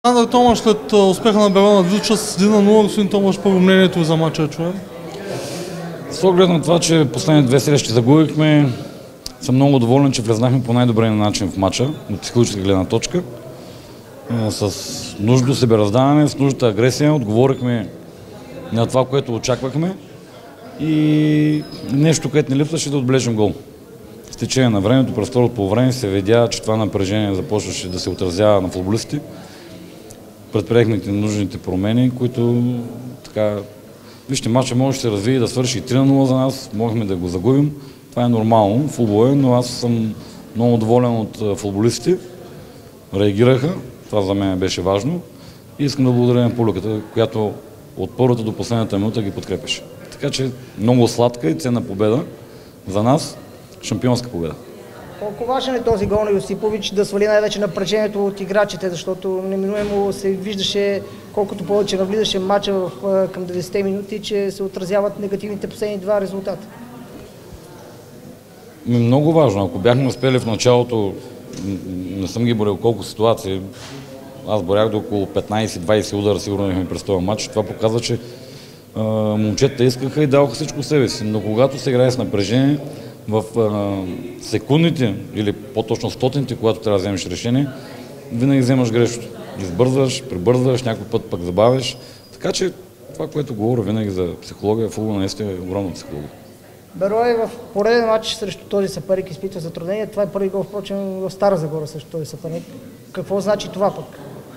Александър Томаш след успеха на Берон на Вилча с 1-0, господин Томаш, първо мнението за мача чуем. С оглед на това, че последните две срещи загубихме, съм много доволен, че влезнахме по най-добрия начин в мача, от психологическа гледна точка. С нужно себераздаване, с нужната агресия, отговорихме на това, което очаквахме и нещо, което не липсваше, да отбележим гол. С течение на времето, през второто полувреме се видя, че това напрежение започваше да се отразява на футболистите. Предприехме нужните промени, които така... Вижте, матча може да се развие и да свърши 3-0 за нас, можехме да го загубим. Това е нормално, футбол е, но аз съм много доволен от футболистите. Реагираха, това за мен беше важно. И искам да благодаря на публиката, която от първата до последната минута ги подкрепеше. Така че много сладка и ценна победа за нас, шампионска победа. Колко важен е този гол на Йосипович да свали най-вече напрежението от играчите, защото неминуемо се виждаше, колкото повече навлизаше матча към 90-те минути, че се отразяват негативните последни два резултата? Много важно. Ако бяхме успели в началото, не съм ги борил колко ситуации, аз борях до около 15-20 удара, сигурно имахме през този матч. Това показва, че момчетата искаха и даваха всичко себе си. Но когато се играе с напрежение, в секундите или по-точно стотните, когато трябва да вземеш решение, винаги вземаш грешно. Избързваш, прибързваш, някой път пък забавяш. Така че това, което говоря винаги за психология, футбол наистина е огромна психология. Берое в пореден матч срещу този съперник изпитва затруднение. Това е първи гол, впрочем, в Стара Загора срещу този съперник. Какво значи това пък?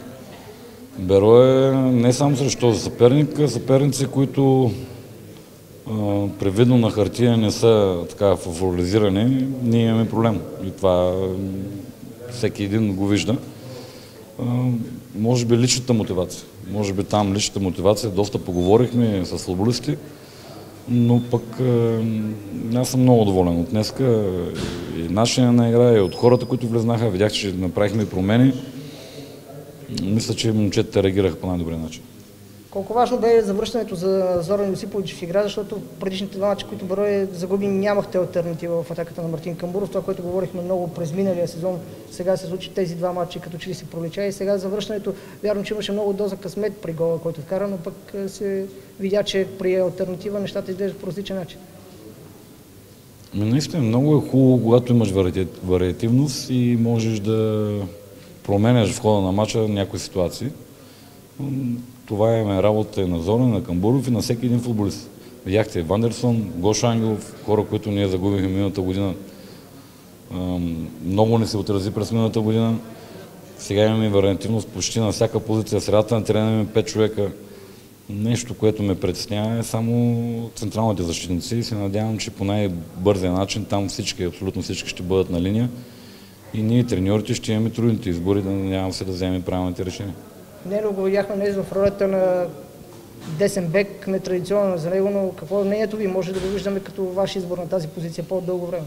Берое не само срещу този съперник, а съперници, които привидно на хартия не са така фаворизирани, ние имаме проблем. И това всеки един го вижда. Може би личната мотивация. Може би там личната мотивация, доста поговорихме с футболисти, но пък аз съм много доволен от днеска и начина на игра, и от хората, които влезнаха. Видях, че направихме промени. Мисля, че момчетата реагираха по най-добрия начин. Колко важно бе завръщането за Зоран Йосипович в игра, защото предишните два мача, които Берое загуби, нямахте алтернатива в атаката на Мартин Камбуров. Това, което говорихме много през миналия сезон, сега се случи тези два мача, като че ли се пролича. И сега завръщането, вярно, че имаше много доза късмет при гола, който вкара, но пък се видя, че при алтернатива нещата изглеждат по различен начин. Наистина много е хубаво, когато имаш вариативност и можеш да променяш в хода на мача някои ситуации. Това е работа и на Зоран, на Камбуров и на всеки един футболист. Видяхте Вандерсон, Гоша Ангелов, хора, които ние загубихме миналата година. Много не се отрази през миналата година. Сега имаме вариативност почти на всяка позиция. Средата на терена имаме 5 човека. Нещо, което ме притеснява, е само централните защитници и се надявам, че по най-бързия начин там всички, абсолютно всички ще бъдат на линия и ние, треньорите, ще имаме трудните избори, да надявам се да вземем правилните решения. Нено го видяхме днес в ролята на десен бек, нетрадиционно за него, но какво е мнението ви? Може да го виждаме като ваш избор на тази позиция по-дълго време?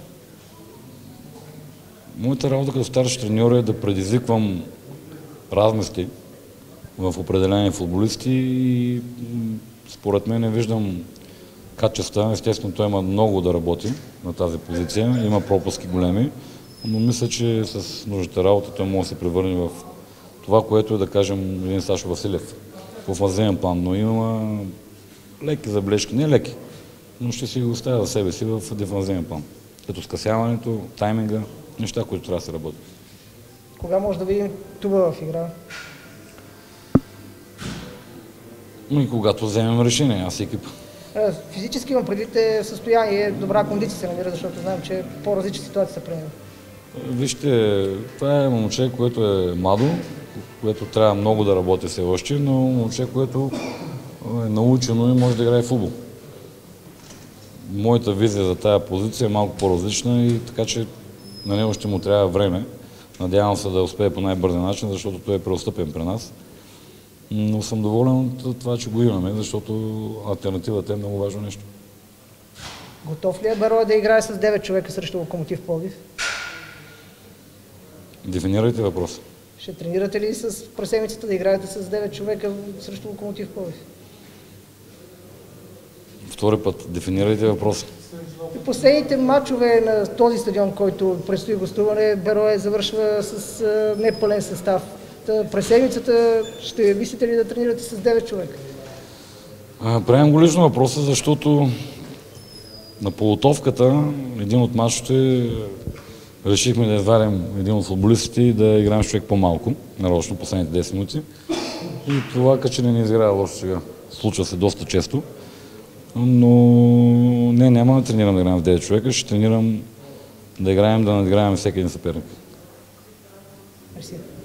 Моята работа като старши треньор е да предизвиквам размисли в определени футболисти и според мен не виждам качества. Естествено, той има много да работи на тази позиция, има пропуски големи, но мисля, че с нужната работа той може да се превърне в това, което е, да кажем, един Сашо Василев в офанзивен план, но има леки заблежки, не леки, но ще си го оставя за себе си в дефанзивен план. Като скъсяването, тайминга, неща, които трябва да се работят. Кога може да видим Туба в игра? И когато вземем решение, аз и екипа. Физически имам предвид състояние, добра кондиция се намира, защото знаем, че по-различна ситуация се приема. Вижте, това е момче, което е младо, което трябва много да работи все още, но момче, което е научено и може да играе в футбол. Моята визия за тая позиция е малко по-различна и така, че на него ще му трябва време. Надявам се да успее по най-бързия начин, защото той е преотстъпен при нас. Но съм доволен от това, че го имаме, защото алтернативата е много важно нещо. Готов ли е Берое да играе с 9 човека срещу Локомотив Пловдив? Дефинирайте въпроса. Ще тренирате ли с преседмицата да играете с 9 човека срещу Локомотив Пловдив? Втори път, дефинирайте въпроса. И последните матчове на този стадион, който предстои гостуване, Берое завършва с непълен състав. През седмицата ще мислите ли да тренирате с 9 човека? Правим го лично въпроса, защото на подготовката един от мачовете решихме да извадим един от футболистите и да играем с човек по-малко, нарочно последните 10 минути. И това като че не изиграва лошо сега. Случва се доста често. Но няма да тренирам да играем в 9 човека, ще тренирам да играем, да надиграем всеки един съперник. Мерси.